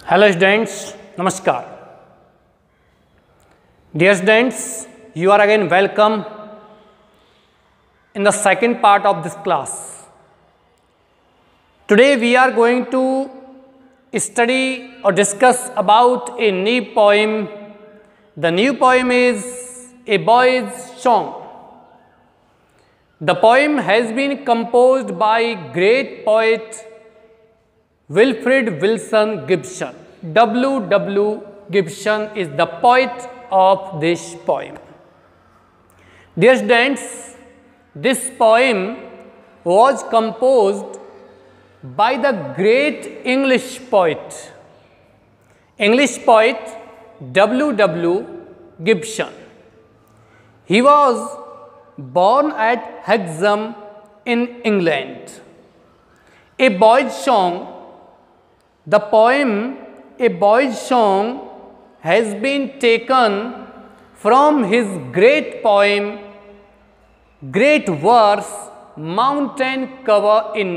Hello students, Namaskar. Dear students, you are again welcome in the second part of this class. Today we are going to study or discuss about a new poem. The new poem is A Boy's Song. The poem has been composed by great poet Wilfred Wilson Gibson. W. Gibson is the poet of this poem. Dear students, this poem was composed by the great English poet W. Gibson. He was born at Hexham in England. A Boy's Song. The poem A Boy's Song has been taken from his great poem, great verse, Mountain Cover in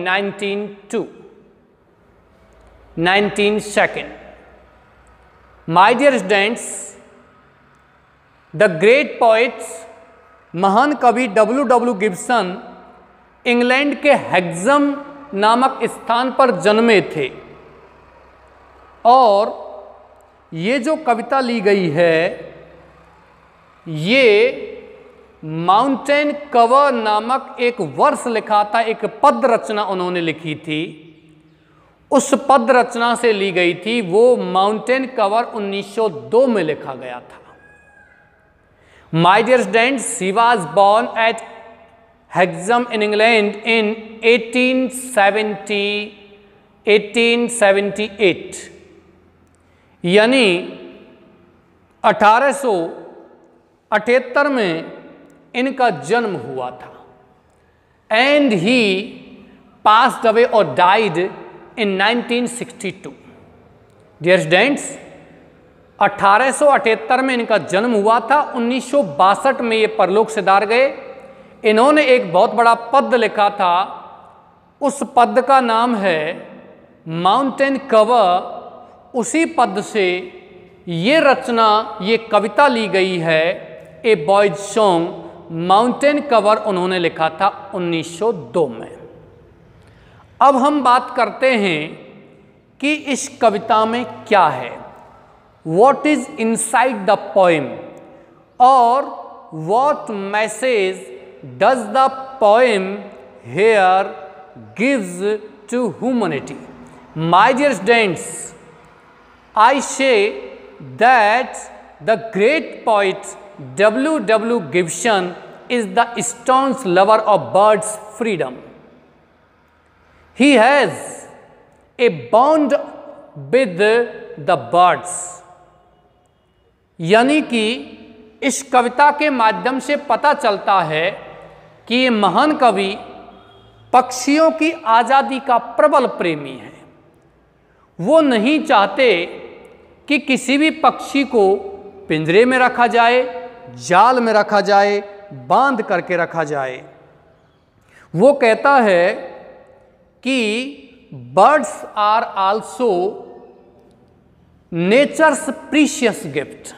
1902. My dear students, the great poets, महान कवि W. Gibson England के हेक्सम नामक स्थान पर जन्मे थे और ये जो कविता ली गई है ये माउंटेन कवर नामक एक वर्ष लिखा था, एक पद रचना उन्होंने लिखी थी। उस पद रचना से ली गई थी। वो माउंटेन कवर 1902 में लिखा गया था। My dear students, he was born at Hexham in England in 1878 यानी 1878 में इनका जन्म हुआ था। एंड ही पास्ड अवे और डाइड इन 1962। डियर स्टूडेंट्स, 1878 में इनका जन्म हुआ था। 1962 में ये परलोक सिधार गए। इन्होंने एक बहुत बड़ा पद लिखा था, उस पद का नाम है माउंटेन कवर। उसी पद से ये रचना, ये कविता ली गई है, a boys song, mountain cover उन्होंने लिखा था 1902 में। अब हम बात करते हैं कि इस कविता में क्या है, What is inside the poem or what message does the poem here gives to humanity? My dear students, I say that the great poet W. Gibson is the staunch lover of birds' freedom. He has a bond with the birds. यानी कि इस कविता के माध्यम से पता चलता है कि ये महान कवि पक्षियों की आज़ादी का प्रबल प्रेमी है। वो नहीं चाहते कि किसी भी पक्षी को पिंजरे में रखा जाए, जाल में रखा जाए, बांध करके रखा जाए। वो कहता है कि birds are also nature's precious gift.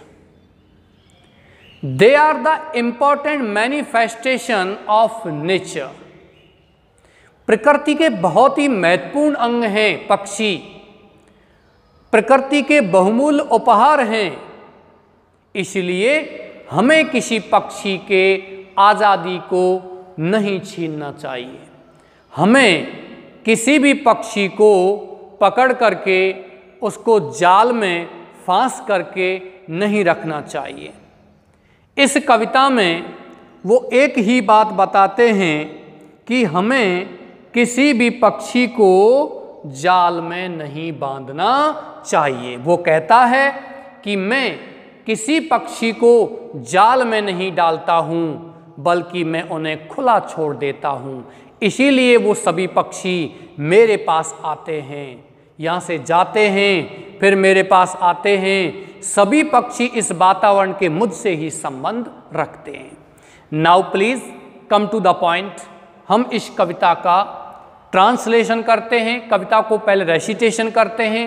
They are the important manifestation of nature. प्रकृति के बहुत ही महत्वपूर्ण अंग हैं पक्षी, प्रकृति के बहुमूल्य उपहार हैं। इसलिए हमें किसी पक्षी के आज़ादी को नहीं छीनना चाहिए। हमें किसी भी पक्षी को पकड़ करके उसको जाल में फांस करके नहीं रखना चाहिए। इस कविता में वो एक ही बात बताते हैं कि हमें किसी भी पक्षी को जाल में नहीं बांधना चाहिए। वो कहता है कि मैं किसी पक्षी को जाल में नहीं डालता हूँ, बल्कि मैं उन्हें खुला छोड़ देता हूँ। इसीलिए वो सभी पक्षी मेरे पास आते हैं, यहाँ से जाते हैं, फिर मेरे पास आते हैं। सभी पक्षी इस वातावरण के मुझसे ही संबंध रखते हैं। Now please come to the point. हम इस कविता का ट्रांसलेशन करते हैं, कविता को पहले रेसिटेशन करते हैं,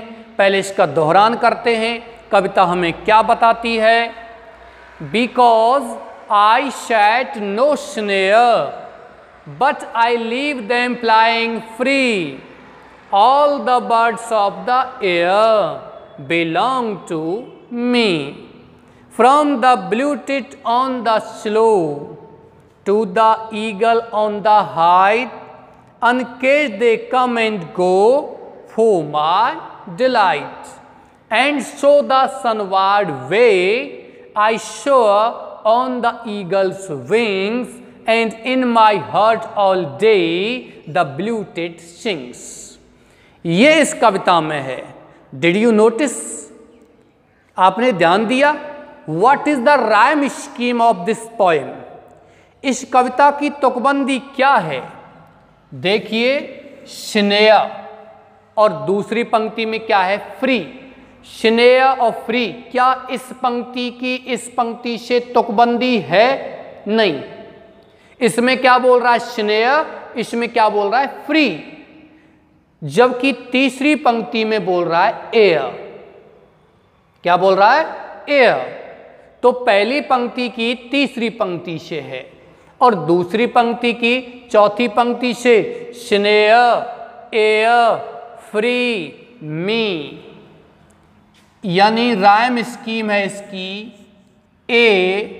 पहले इसका दोहरान करते हैं। कविता हमें क्या बताती है? Because I set no snare but I leave them flying free, all the birds of the air belong to me, from the blue tit on the sloe to the eagle on the height, uncaged they come and go for my delight. And so the sunward way I soar on the eagle's wings, and in my heart all day the blue tit sings. ये इस कविता में है। Did you notice? आपने ध्यान दिया? What is the rhyme scheme of this poem? इस कविता की तुकबंदी क्या है? देखिए, स्नेय और दूसरी पंक्ति में क्या है? फ्री। स्नेय और फ्री, क्या इस पंक्ति की इस पंक्ति से तुकबंदी है? नहीं। इसमें क्या बोल रहा है? स्नेय, इसमें क्या बोल रहा है? फ्री। जबकि तीसरी पंक्ति में बोल रहा है एयर। क्या बोल रहा है? एयर। तो पहली पंक्ति की तीसरी पंक्ति से है और दूसरी पंक्ति की चौथी पंक्ति से स्नेय, एयर, फ्री, मी। यानी राइम स्कीम है इसकी A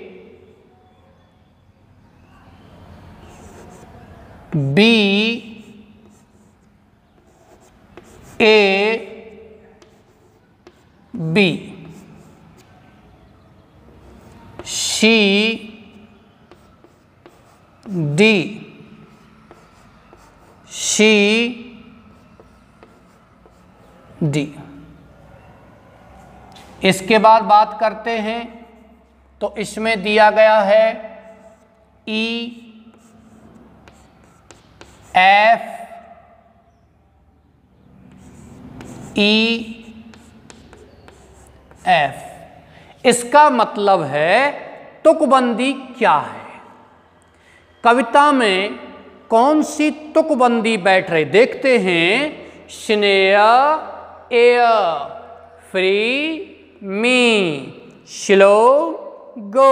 B A B, C D, C D. इसके बाद बात करते हैं तो इसमें दिया गया है ई एफ ई एफ। इसका मतलब है तुकबंदी क्या है, कविता में कौन सी तुकबंदी बैठ रही। देखते हैं, snare, air, free, me, sloe, go,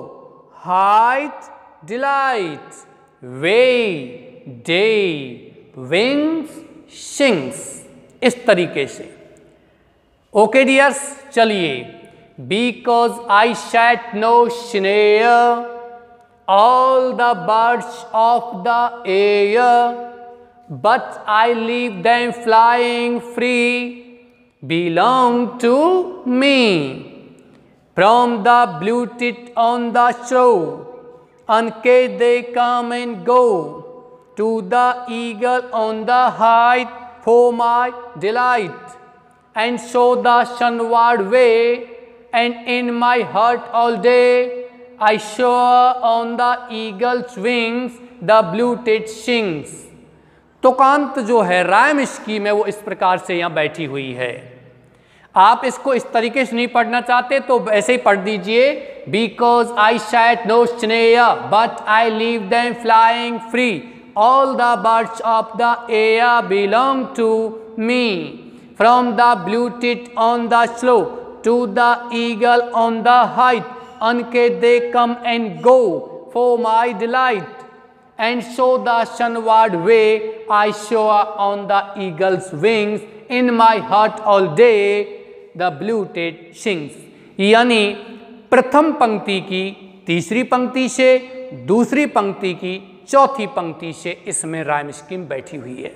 height, delight, way, day, wings, sings. इस तरीके से। ओके डियर्स, चलिए। Because I set no snare all the birds of the air, but I leave them flying free, belong to me, from the blue tit on the shore, uncaged they come and go, to the eagle on the height for my delight, and so the sunward way, and in my heart all day I soar on the eagle's wings, the blue tit sings। तुकांत जो है, rhyme scheme है, वो इस प्रकार से यहाँ बैठी हुई है। आप इसको इस तरीके से नहीं पढ़ना चाहते तो ऐसे ही पढ़ दीजिए। Because I set no snare but I leave them flying free, all the birds of the air belong to me, from the blue tit on the sloe to the eagle on the height, uncaged they come and go for my delight, and so the sunward way I soar on the eagle's wings, in my heart all day the blue tit sings। यानी प्रथम पंक्ति की तीसरी पंक्ति से, दूसरी पंक्ति की चौथी पंक्ति से इसमें राइम स्कीम बैठी हुई है।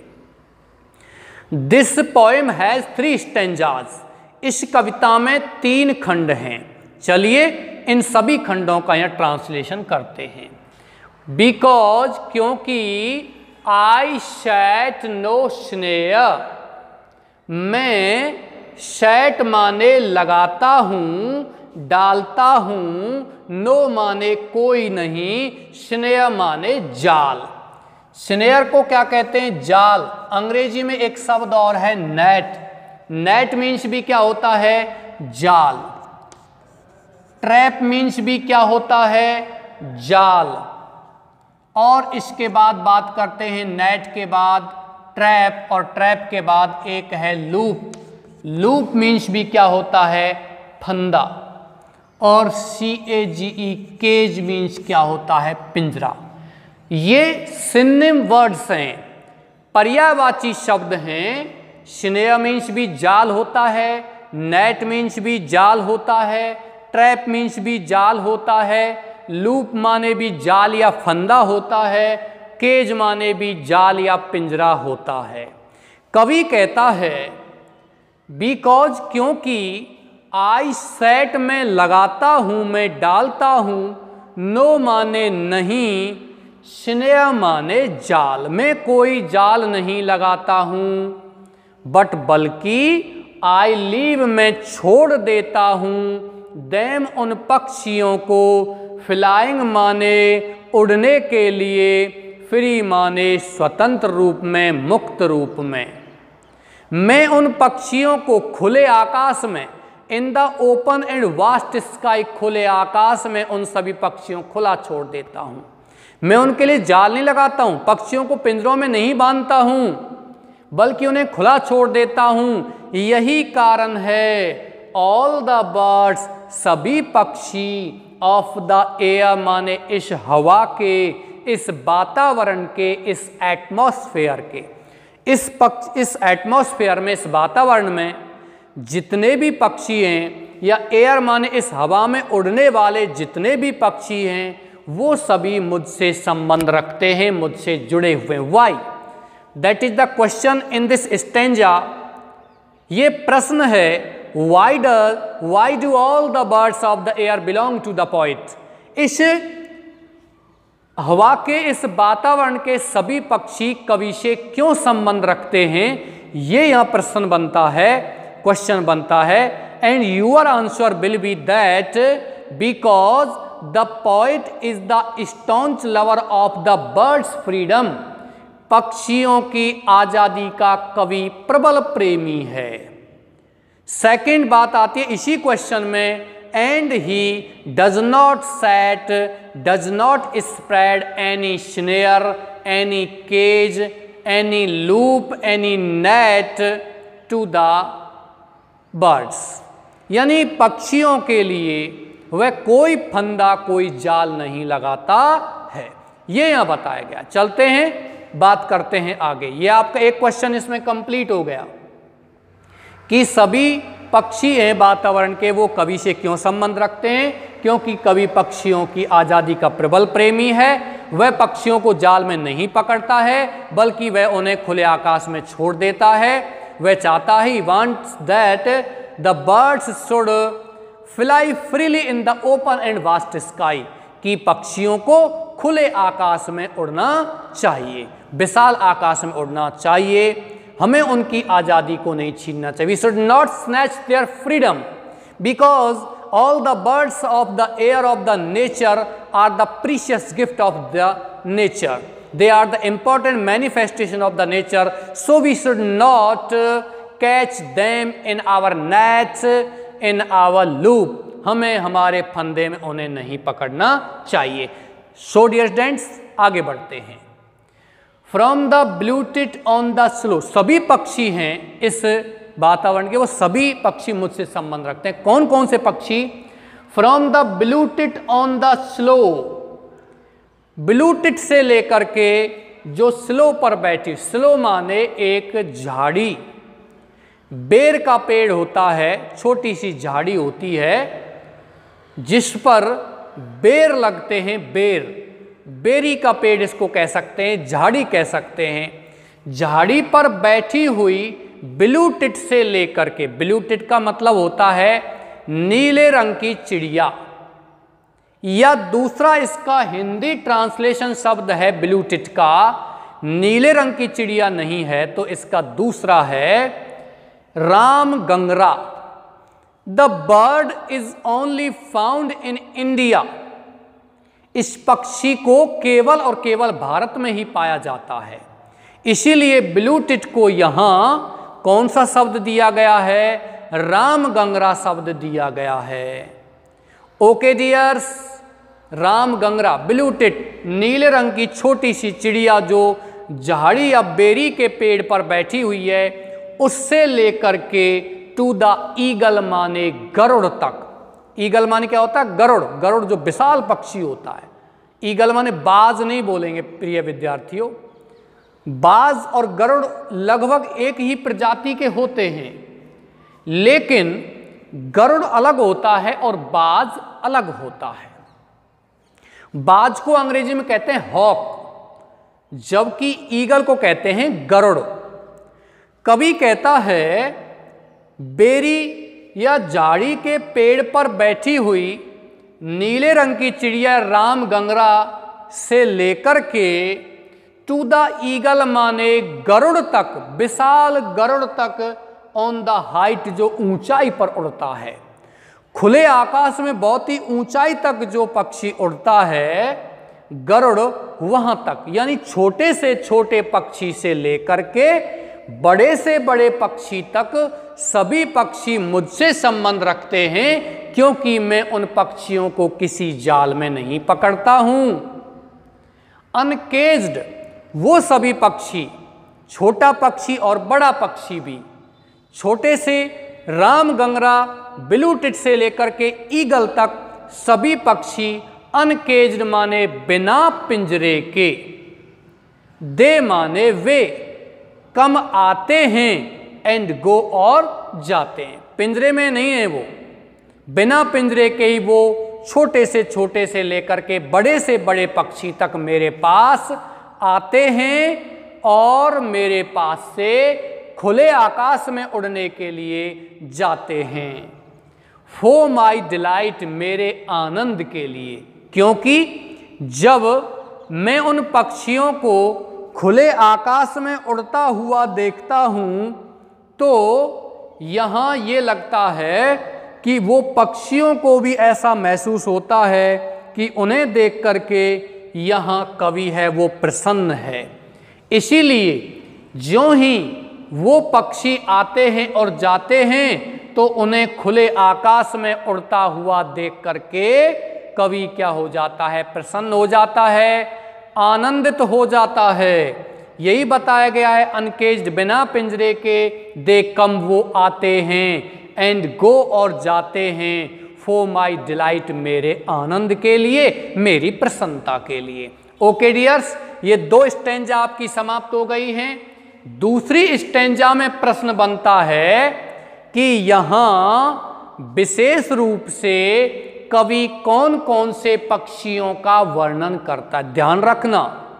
This poem has 3 stanzas. इस कविता में 3 खंड हैं। चलिए इन सभी खंडों का यहाँ ट्रांसलेशन करते हैं। बिकॉज, क्योंकि, आई सैट नो स्नेयर, मैं, सैट माने लगाता हूँ, डालता हूँ, नो माने कोई नहीं, स्नेयर माने जाल। स्नेयर को क्या कहते हैं? जाल। अंग्रेजी में एक शब्द और है नेट। नेट मीन्स भी क्या होता है? जाल। ट्रैप मीन्स भी क्या होता है? जाल। और इसके बाद बात करते हैं नेट के बाद ट्रैप, और ट्रैप के बाद एक है लूप। लूप मीन्स भी क्या होता है, फंदा, और CAGE केज मीन्स क्या होता है, पिंजरा। ये सिनोनिम वर्ड्स हैं, पर्यायवाची शब्द हैं। स्नेयर मीन्स भी जाल होता है, नेट मीन्स भी जाल होता है, ट्रैप मीन्स भी जाल होता है, लूप माने भी जाल या फंदा होता है, केज माने भी जाल या पिंजरा होता है। कवि कहता है बिकॉज, क्योंकि आई सेट में लगाता हूं, मैं डालता हूं, नो माने नहीं, स्नेयर माने जाल, मैं कोई जाल नहीं लगाता हूं, बट बल्कि आई लीव मैं छोड़ देता हूं, देम उन पक्षियों को, फ्लाइंग माने उड़ने के लिए, फ्री माने स्वतंत्र रूप में, मुक्त रूप में। मैं उन पक्षियों को खुले आकाश में, in the open and vast sky, खुले आकाश में उन सभी पक्षियों को खुला छोड़ देता हूं। मैं उनके लिए जाल नहीं लगाता हूं, पक्षियों को पिंजरों में नहीं बांधता हूं, बल्कि उन्हें खुला छोड़ देता हूं। यही कारण है ऑल द बर्ड्स, सभी पक्षी, ऑफ द एयर माने इस हवा के, इस वातावरण के, इस एटमॉस्फेयर के, इस एटमॉस्फेयर में, इस वातावरण में जितने भी पक्षी हैं, या एयर माने इस हवा में उड़ने वाले जितने भी पक्षी हैं, वो सभी मुझसे संबंध रखते हैं, मुझसे जुड़े हुए हैं। Why? That is the question in this stanza. ये प्रश्न है, why do all the birds of the air belong to the poet? इस हवा के, इस वातावरण के सभी पक्षी कवि से क्यों संबंध रखते हैं, ये यहां प्रश्न बनता है, क्वेश्चन बनता है। And your answer will be that because the poet is the staunch lover of the birds freedom, पक्षियों की आजादी का कवि प्रबल प्रेमी है। सेकंड बात आती है इसी क्वेश्चन में, and he does not set, does not spread any snare, any cage, any loop, any net to the birds, यानी पक्षियों के लिए वह कोई फंदा, कोई जाल नहीं लगाता है। ये यहां बताया गया। चलते हैं, बात करते हैं आगे। ये आपका एक क्वेश्चन इसमें कंप्लीट हो गया कि सभी पक्षी हैं वातावरण के, वो कवि से क्यों संबंध रखते हैं, क्योंकि कवि पक्षियों की आज़ादी का प्रबल प्रेमी है। वह पक्षियों को जाल में नहीं पकड़ता है, बल्कि वह उन्हें खुले आकाश में छोड़ देता है। वह चाहता है, wants that the birds should fly freely in the open and vast sky, कि पक्षियों को खुले आकाश में उड़ना चाहिए, विशाल आकाश में उड़ना चाहिए। हमें उनकी आज़ादी को नहीं छीनना चाहिए। We should not snatch their freedom because all the birds of the air of the nature are the precious gift of the nature, they are the important manifestation of the nature, so we should not catch them in our nets, in our loop. हमें हमारे फंदे में उन्हें नहीं पकड़ना चाहिए। So dear students, आगे बढ़ते हैं। From the blue tit on the slow, सभी पक्षी हैं इस वातावरण के, वो सभी पक्षी मुझसे संबंध रखते हैं। कौन कौन से पक्षी? From the blue tit on the slow, blue tit से लेकर के जो स्लो पर बैठी, स्लो माने एक झाड़ी, बेर का पेड़ होता है, छोटी सी झाड़ी होती है जिस पर बेर लगते हैं, बेरी का पेड़ इसको कह सकते हैं, झाड़ी कह सकते हैं। झाड़ी पर बैठी हुई ब्लू टिट से लेकर के, ब्लू टिट का मतलब होता है नीले रंग की चिड़िया, या दूसरा इसका हिंदी ट्रांसलेशन शब्द है ब्लू टिट का, नीले रंग की चिड़िया नहीं है तो इसका दूसरा है राम गंगरा। The bird is only found in India, इस पक्षी को केवल और केवल भारत में ही पाया जाता है। इसीलिए ब्लू टिट को यहां कौन सा शब्द दिया गया है? राम गंगरा शब्द दिया गया है। ओके डियर्स, राम गंगरा, ब्लू टिट, नीले रंग की छोटी सी चिड़िया जो झाड़ी या बेरी के पेड़ पर बैठी हुई है, उससे लेकर के टू द ईगल माने गरुड़ तक। ईगल माने क्या होता है? गरुड़। गरुड़ जो विशाल पक्षी होता है। ईगल माने बाज नहीं बोलेंगे प्रिय विद्यार्थियों। बाज और गरुड़ लगभग एक ही प्रजाति के होते हैं, लेकिन गरुड़ अलग होता है और बाज अलग होता है। बाज को अंग्रेजी में कहते हैं हॉक, जबकि ईगल को कहते हैं गरुड़। कवि कहता है, बेरी या झाड़ी के पेड़ पर बैठी हुई नीले रंग की चिड़िया राम गंगरा से लेकर के टू द ईगल माने गरुड़ तक, विशाल गरुड़ तक, ऑन द हाइट जो ऊंचाई पर उड़ता है। खुले आकाश में बहुत ही ऊंचाई तक जो पक्षी उड़ता है गरुड़, वहां तक, यानी छोटे से छोटे पक्षी से लेकर के बड़े से बड़े पक्षी तक सभी पक्षी मुझसे संबंध रखते हैं, क्योंकि मैं उन पक्षियों को किसी जाल में नहीं पकड़ता हूं। अनकेज्ड वो सभी पक्षी, छोटा पक्षी और बड़ा पक्षी भी, छोटे से राम गंगरा ब्लू टिट से लेकर के ईगल तक सभी पक्षी अनकेज्ड माने बिना पिंजरे के, दे माने वे, कम आते हैं, एंड गो और जाते हैं। पिंजरे में नहीं है वो, बिना पिंजरे के ही वो छोटे से लेकर के बड़े से बड़े पक्षी तक मेरे पास आते हैं और मेरे पास से खुले आकाश में उड़ने के लिए जाते हैं। फॉर माई डिलाइट, मेरे आनंद के लिए, क्योंकि जब मैं उन पक्षियों को खुले आकाश में उड़ता हुआ देखता हूं तो यहां ये लगता है कि वो पक्षियों को भी ऐसा महसूस होता है कि उन्हें देख करके यहां कवि है वो प्रसन्न है। इसीलिए ज्यों ही वो पक्षी आते हैं और जाते हैं तो उन्हें खुले आकाश में उड़ता हुआ देख करके कवि क्या हो जाता है? प्रसन्न हो जाता है, आनंदित हो जाता है। यही बताया गया है, अनकेज्ड बिना पिंजरे के, दे कम वो आते हैं, एंड गो और जाते हैं, फॉर माई डिलाइट मेरे आनंद के लिए, मेरी प्रसन्नता के लिए। ओके डियर्स, ये दो स्टेंजा आपकी समाप्त हो गई हैं। दूसरी स्टेंजा में प्रश्न बनता है कि यहां विशेष रूप से कवि कौन कौन से पक्षियों का वर्णन करता है। ध्यान रखना,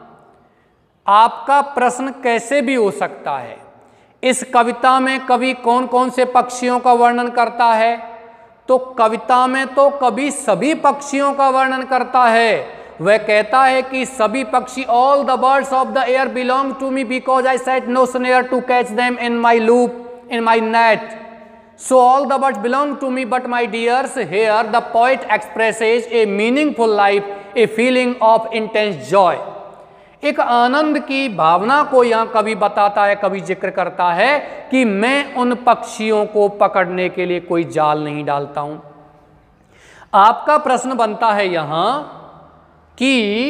आपका प्रश्न कैसे भी हो सकता है। इस कविता में कवि कौन कौन से पक्षियों का वर्णन करता है? तो कविता में तो कवि सभी पक्षियों का वर्णन करता है। वह कहता है कि सभी पक्षी, all the birds of the air belong to me because I set no snare to catch them in my loop, in my net. So all the birds belong to me, but my dears, here the poet expresses a meaningful life, a feeling of intense joy. एक आनंद की भावना को यहाँ कवि बताता है, कवि जिक्र करता है कि मैं उन पक्षियों को पकड़ने के लिए कोई जाल नहीं डालता हूं। आपका प्रश्न बनता है यहाँ कि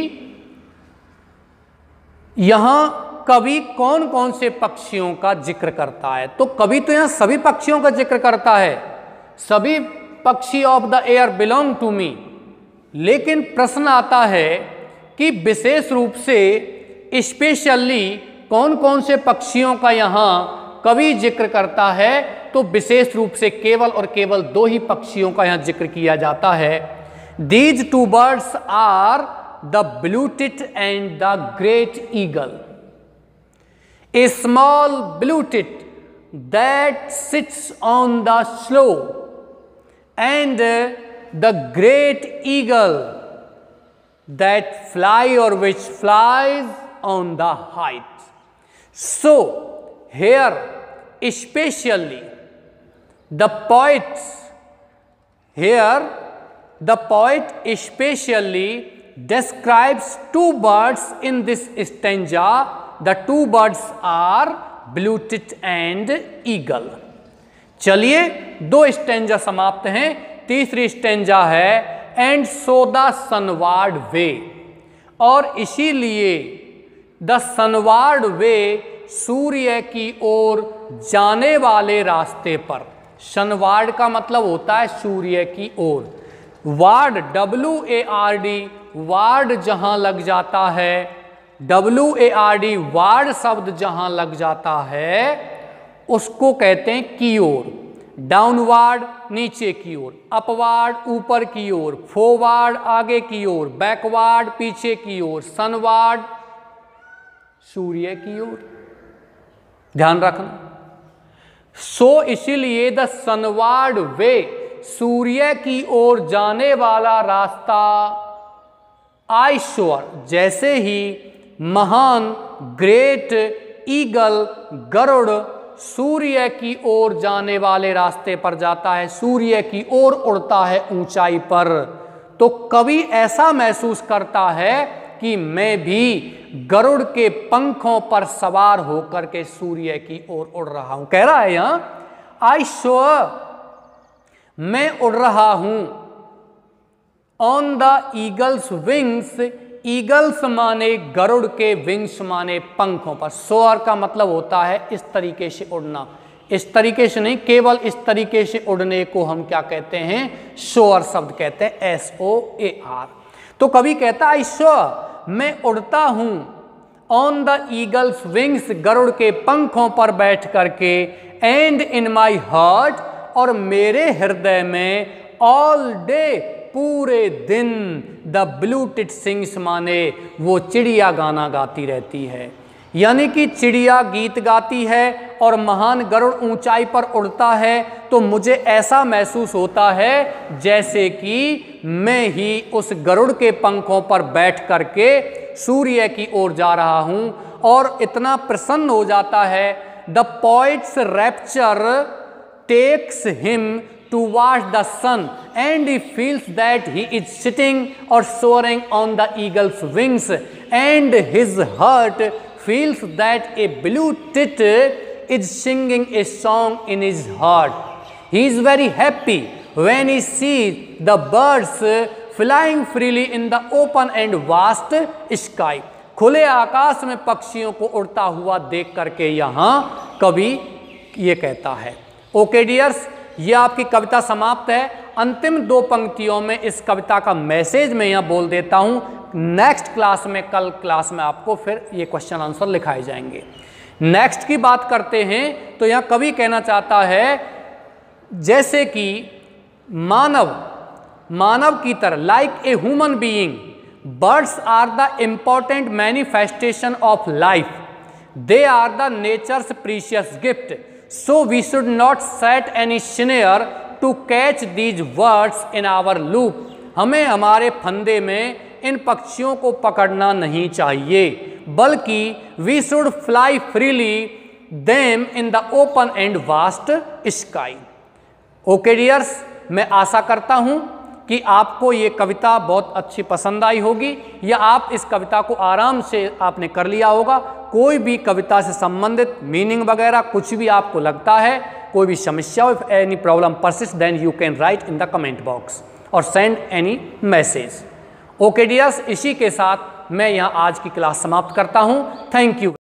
यहाँ कवि कौन कौन से पक्षियों का जिक्र करता है? तो कवि तो यहाँ सभी पक्षियों का जिक्र करता है, सभी पक्षी of the air belong to me. लेकिन प्रश्न आता है कि विशेष रूप से स्पेशली कौन कौन से पक्षियों का यहाँ कवि जिक्र करता है? तो विशेष रूप से केवल और केवल दो ही पक्षियों का यहाँ जिक्र किया जाता है। These two birds are the blue tit and the great eagle. A small blue tit that sits on the slope and the great eagle that fly or which flies on the height. So here especially the poet especially describes two birds in this stanza. The two birds are blue tit and eagle. चलिए, दो stanza समाप्त हैं। तीसरी stanza है and so the सनवार्ड वे, और इसीलिए the सनवार्ड वे सूर्य की ओर जाने वाले रास्ते पर, सनवार्ड का मतलब होता है सूर्य की ओर। वार्ड WARD, वार्ड जहां लग जाता है, WARD वार्ड शब्द जहां लग जाता है उसको कहते हैं की ओर। डाउनवार्ड नीचे की ओर, अपवार्ड ऊपर की ओर, फॉरवर्ड आगे की ओर, बैकवार्ड पीछे की ओर, सनवार्ड सूर्य की ओर। ध्यान रखना। सो इसीलिए द सनवार्ड वे, सूर्य की ओर जाने वाला रास्ता, आई श्योर जैसे ही महान ग्रेट ईगल गरुड़ सूर्य की ओर जाने वाले रास्ते पर जाता है, सूर्य की ओर उड़ता है ऊंचाई पर, तो कवि ऐसा महसूस करता है कि मैं भी गरुड़ के पंखों पर सवार होकर के सूर्य की ओर उड़ रहा हूं। कह रहा है यहां आई श्योर, मैं उड़ रहा हूं on the eagle's wings, eagles माने गरुड़ के, विंग्स माने पंखों पर। सोअर का मतलब होता है इस तरीके से उड़ना, इस तरीके से नहीं, केवल इस तरीके से उड़ने को हम क्या कहते हैं, सोअर शब्द कहते हैं, SOAR। तो कभी कहता है श्योर मैं उड़ता हूं ऑन द ईगल्स विंग्स, गरुड़ के पंखों पर बैठ करके, एंड इन माई हार्ट, और मेरे हृदय में, ऑल डे पूरे दिन, द ब्लू टिट सिंग्स माने वो चिड़िया गाना गाती रहती है, यानी कि चिड़िया गीत गाती है और महान गरुड़ ऊंचाई पर उड़ता है, तो मुझे ऐसा महसूस होता है जैसे कि मैं ही उस गरुड़ के पंखों पर बैठ करके सूर्य की ओर जा रहा हूं, और इतना प्रसन्न हो जाता है। The poet's rapture takes him towards the sun, and he feels that he is sitting or soaring on the eagle's wings, and his heart feels that a blue tit is singing a song in his heart. He is very happy when he sees the birds flying freely in the open and vast sky. खुले आकाश में पक्षियों को उड़ता हुआ देख करके यहाँ कवि ये कहता है। ओके डियर्स, ये आपकी कविता समाप्त है। अंतिम 2 पंक्तियों में इस कविता का मैसेज मैं यहाँ बोल देता हूँ। नेक्स्ट क्लास में, कल क्लास में आपको फिर ये क्वेश्चन आंसर लिखाए जाएंगे। नेक्स्ट की बात करते हैं तो यहाँ कवि कहना चाहता है जैसे कि मानव की तरह, like a human being, birds are the important manifestation of life, they are the nature's precious gift, so we should not set any snare to catch these words in our loop. हमें हमारे फंदे में इन पक्षियों को पकड़ना नहीं चाहिए, बल्कि we should fly freely them in the open and vast sky. Okay dears, मैं आशा करता हूं कि आपको ये कविता बहुत अच्छी पसंद आई होगी, या आप इस कविता को आराम से आपने कर लिया होगा। कोई भी कविता से संबंधित मीनिंग वगैरह कुछ भी आपको लगता है, कोई भी समस्या, if any problem persist then you can write in the comment box और send any message. Okay dears, इसी के साथ मैं यहाँ आज की क्लास समाप्त करता हूँ। Thank you.